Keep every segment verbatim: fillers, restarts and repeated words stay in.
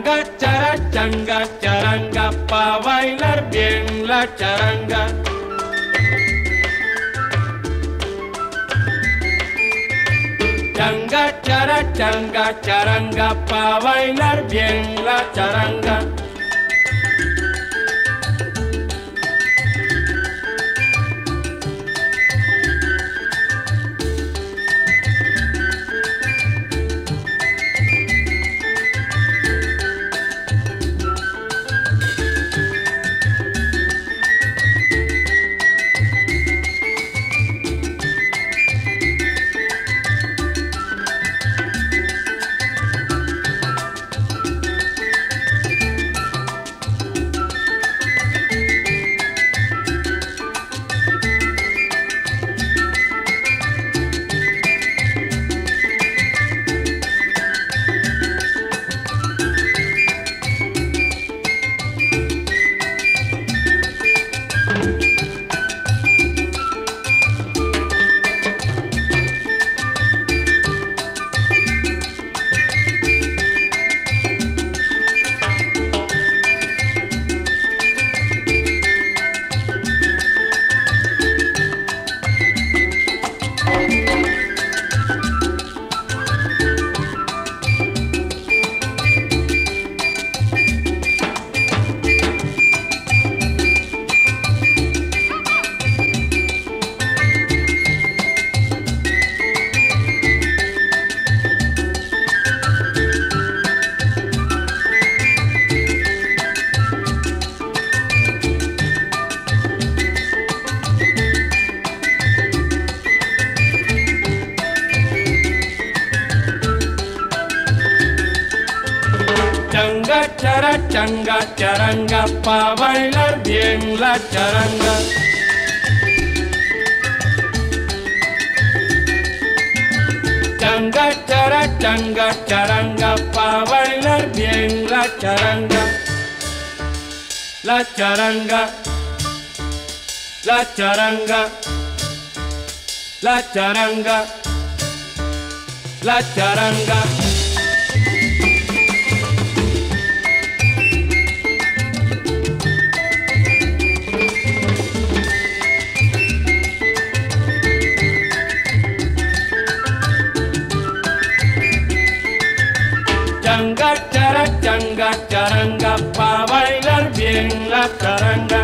Changa, chara, changa, charanga, pa bailar bien la charanga. Changa, chara, changa, charanga, pa bailar bien la charanga. Changa, chara, changa, charanga, pa bailar bien la charanga. Changa, chara, changa, charanga, pa bailar bien la charanga. La charanga, la charanga, la charanga, la charanga. Changa, chara, changa, charanga, pa bailar bien la charanga.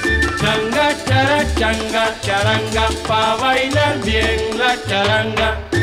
Changa, chara, changa, charanga, pa bailar bien la charanga.